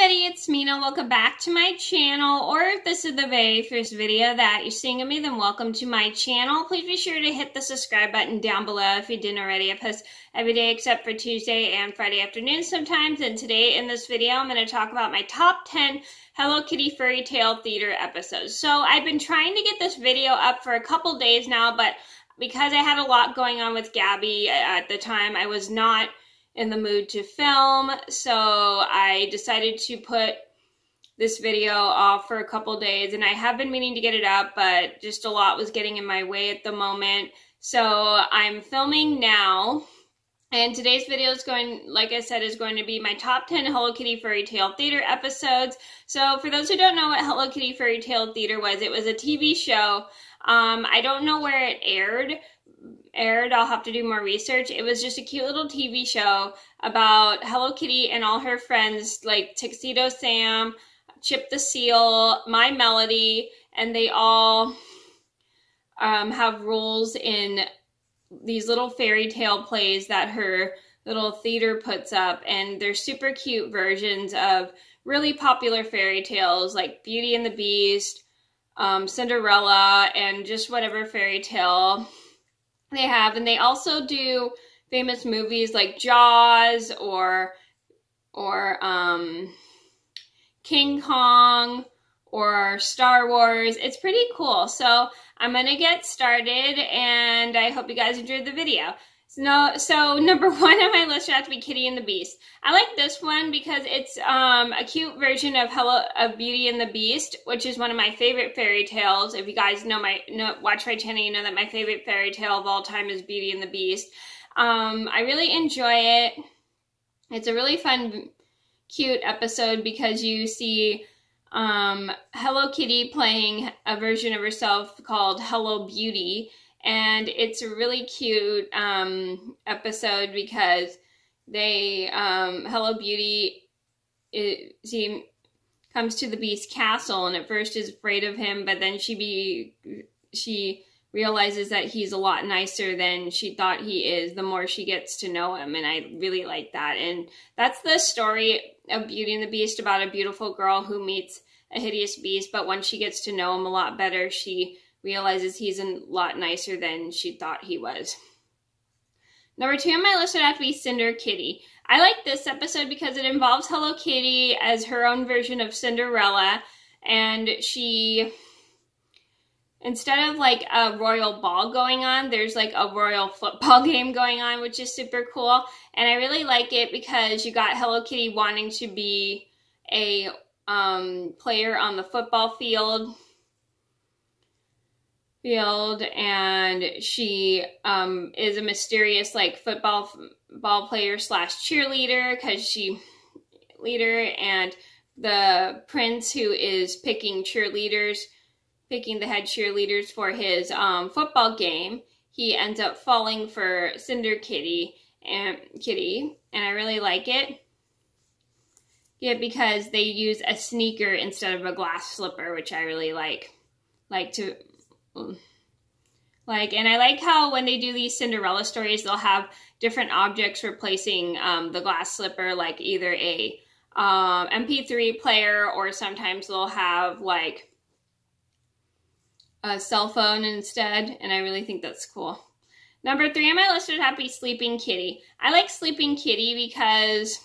everybody, it's Mena. Welcome back to my channel, or if this is the very first video that you're seeing of me, then welcome to my channel. Please be sure to hit the subscribe button down below if you didn't already. I post every day except for Tuesday and Friday afternoon sometimes, and today in this video I'm going to talk about my top 10 Hello Kitty Fairy Tale Theater episodes. So I've been trying to get this video up for a couple days now, but because I had a lot going on with Gabby at the time, I was not in the mood to film, so I decided to put this video off for a couple days, and I have been meaning to get it up, but just a lot was getting in my way at the moment. So I'm filming now, and today's video is going, like I said, is going to be my top 10 Hello Kitty Fairy Tale Theater episodes. So for those who don't know what Hello Kitty Fairy Tale Theater was, it was a TV show. I don't know where it aired. I'll have to do more research. It was just a cute little TV show about Hello Kitty and all her friends, like Tuxedo Sam, Chip the Seal, My Melody, and they all have roles in these little fairy tale plays that her little theater puts up, and they're super cute versions of really popular fairy tales like Beauty and the Beast, Cinderella, and just whatever fairy tale they have. And they also do famous movies like Jaws or King Kong or Star Wars. It's pretty cool. So I'm gonna get started, and I hope you guys enjoyed the video. So number one on my list would have to be Kitty and the Beast. I like this one because it's a cute version of Beauty and the Beast, which is one of my favorite fairy tales. If you guys watch my channel, you know that my favorite fairy tale of all time is Beauty and the Beast. I really enjoy it. It's a really fun, cute episode because you see Hello Kitty playing a version of herself called Hello Beauty. And it's a really cute episode because Hello Beauty, she comes to the Beast's castle, and at first is afraid of him, but then she realizes that he's a lot nicer than she thought he is the more she gets to know him, and I really like that. And that's the story of Beauty and the Beast, about a beautiful girl who meets a hideous beast, but once she gets to know him a lot better, she realizes he's a lot nicer than she thought he was. Number two on my list would have to be Cinder Kitty. I like this episode because it involves Hello Kitty as her own version of Cinderella, and she, instead of like a royal ball going on, there's like a royal football game going on, which is super cool. And I really like it because you got Hello Kitty wanting to be a player on the football field, and she is a mysterious like football player slash cheerleader and the prince who is picking the head cheerleaders for his football game, he ends up falling for Cinder Kitty, and I really like it. Yeah, because they use a sneaker instead of a glass slipper, which I really like. And I like how when they do these Cinderella stories, they'll have different objects replacing the glass slipper, like either a MP3 player, or sometimes they'll have like a cell phone instead, and I really think that's cool. Number three on my list would have to be Sleeping Kitty. I like Sleeping Kitty because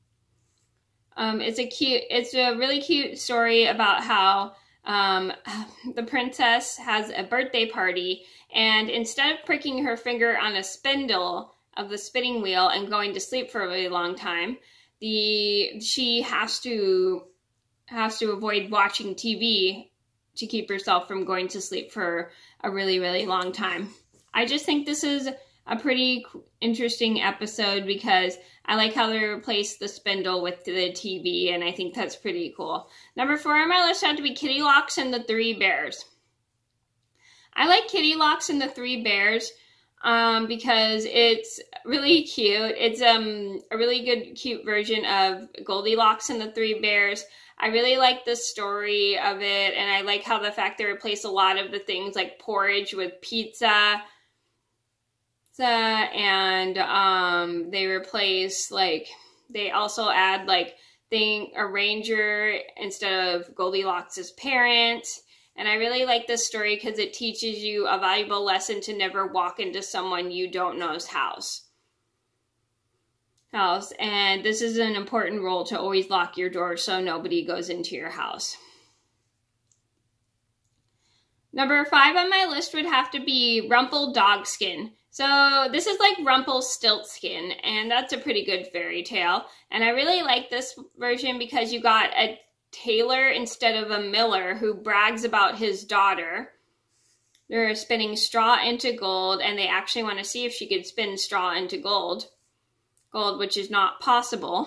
it's a really cute story about how the princess has a birthday party, and instead of pricking her finger on a spindle of the spinning wheel and going to sleep for a really long time, she has to avoid watching TV to keep herself from going to sleep for a really, really long time. I just think this is a pretty interesting episode because I like how they replaced the spindle with the TV, and I think that's pretty cool. Number four on my list had to be Kitty Locks and the Three Bears. I like Kitty Locks and the Three Bears because it's really cute. It's a really good, cute version of Goldilocks and the Three Bears. I really like the story of it, and I like how the fact they replace a lot of the things like porridge with pizza. And they replace, like, they also add, like, a ranger instead of Goldilocks' parent. And I really like this story because it teaches you a valuable lesson to never walk into someone you don't know's house. And this is an important rule, to always lock your door so nobody goes into your house. Number 5 on my list would have to be Rumple Dogskin. So this is like Rumpelstiltskin, and that's a pretty good fairy tale. And I really like this version because you got a tailor instead of a miller who brags about his daughter. They're spinning straw into gold, and they actually want to see if she could spin straw into gold, which is not possible.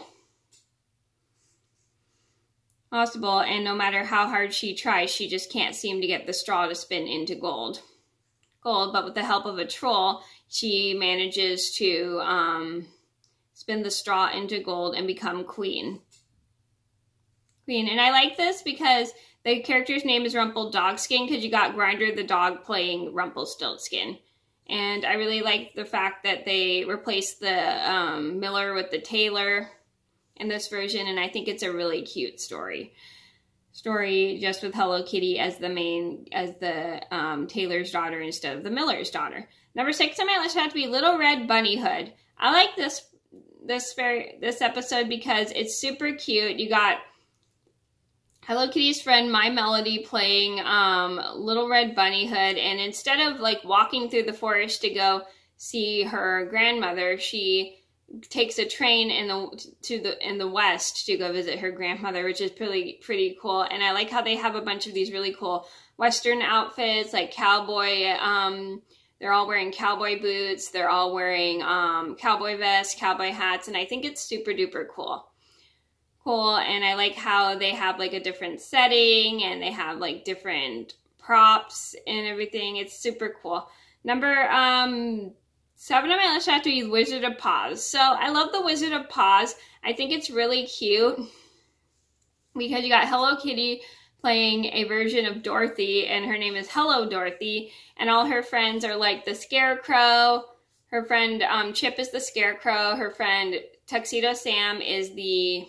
And no matter how hard she tries, she just can't seem to get the straw to spin into gold. But with the help of a troll, she manages to spin the straw into gold and become queen. And I like this because the character's name is Rumple Dogskin, because you got Grinder the dog playing Rumpelstiltskin. And I really like the fact that they replaced the miller with the tailor in this version, and I think it's a really cute story. Just with Hello Kitty as the tailor's daughter instead of the miller's daughter. Number 6 on my list had to be Little Red Bunny Hood. I like this episode because it's super cute. You got Hello Kitty's friend My Melody playing Little Red Bunny Hood, and instead of like walking through the forest to go see her grandmother, she takes a train in the west to go visit her grandmother, which is pretty cool. And I like how they have a bunch of these really cool Western outfits, like cowboy. They're all wearing cowboy boots. They're all wearing cowboy vests, cowboy hats, and I think it's super duper cool. And I like how they have like a different setting, and they have like different props and everything. It's super cool. Number 7 on my list had to be Wizard of Paws. So I love the Wizard of Paws. I think it's really cute because you got Hello Kitty playing a version of Dorothy, and her name is Hello Dorothy, and all her friends are like the Scarecrow. Her friend Chip is the Scarecrow. Her friend Tuxedo Sam is the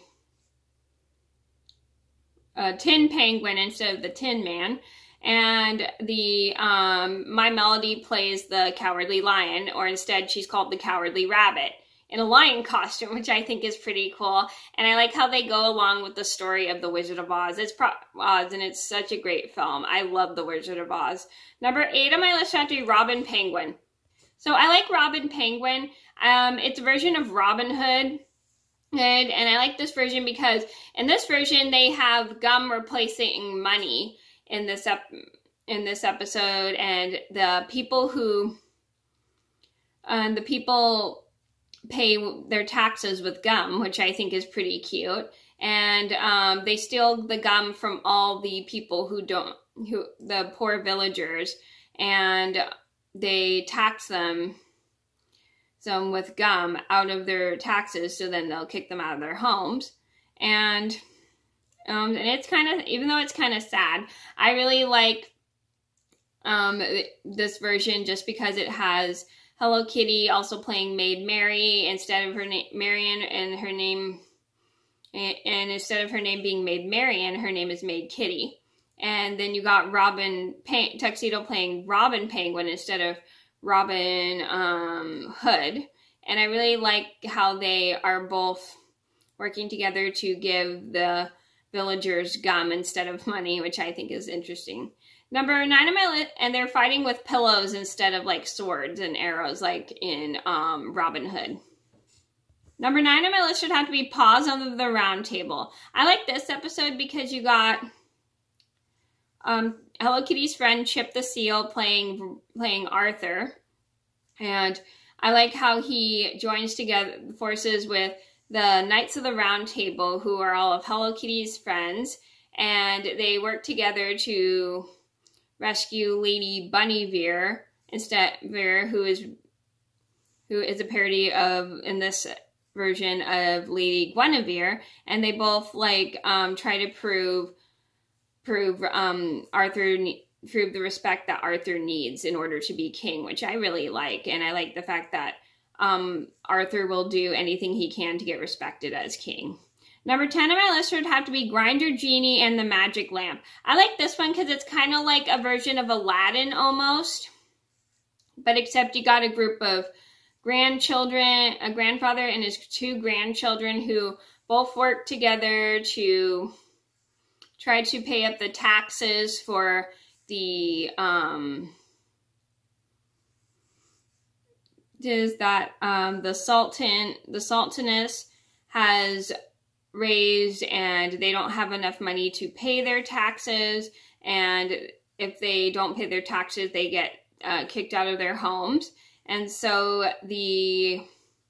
Tin Penguin instead of the Tin Man. And the My Melody plays the Cowardly Lion, or instead she's called the Cowardly Rabbit in a lion costume, which I think is pretty cool. And I like how they go along with the story of the Wizard of Oz. And it's such a great film. I love the Wizard of Oz. Number 8 on my list had to be Robin Penguin. So I like Robin Penguin. It's a version of Robin Hood. And I like this version because in this version they have gum replacing money in this episode, and the people pay their taxes with gum, which I think is pretty cute. And they steal the gum from all the people the poor villagers, and they tax them with gum out of their taxes, so then they'll kick them out of their homes. And it's kind of, even though it's kind of sad, I really like this version just because it has Hello Kitty also playing Maid Mary instead of her name Marion, and her name, and instead of her name being Maid Marian, her name is Maid Kitty. And then you got Tuxedo playing Robin Penguin instead of Robin Hood. And I really like how they are both working together to give the villagers gum instead of money, which I think is interesting. Number 9 on my list, and they're fighting with pillows instead of like swords and arrows like in Robin Hood. Number 9 on my list should have to be Paws on the Round Table. I like this episode because you got Hello Kitty's friend Chip the Seal playing Arthur, and I like how he joins together forces with the Knights of the Round Table, who are all of Hello Kitty's friends, and they work together to rescue Lady Bunnyveer, who is a parody of, in this version, of Lady Guinevere, and they both like try to prove the respect that Arthur needs in order to be king, which I really like. And I like the fact that Arthur will do anything he can to get respected as king. Number 10 on my list would have to be Grinder Genie and the Magic Lamp. I like this one because it's kind of like a version of Aladdin almost, but except you got a group of grandchildren, a grandfather and his 2 grandchildren who both work together to try to pay up the taxes for the the sultaness has raised, and they don't have enough money to pay their taxes, and if they don't pay their taxes, they get kicked out of their homes. And so they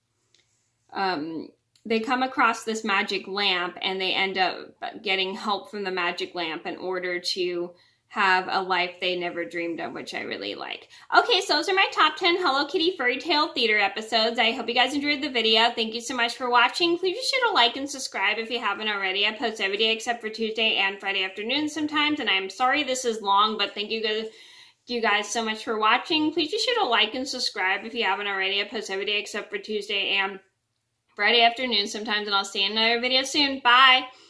come across this magic lamp, and they end up getting help from the magic lamp in order to have a life they never dreamed of, which I really like. Okay, so those are my top 10 Hello Kitty Fairy Tale Theater episodes. I hope you guys enjoyed the video. Thank you so much for watching. Please just hit a like and subscribe if you haven't already. I post every day except for Tuesday and Friday afternoons sometimes, and I'm sorry this is long, but thank you guys so much for watching. Please just hit a like and subscribe if you haven't already. I post every day except for Tuesday and Friday afternoon sometimes, and I'll see you in another video soon. Bye!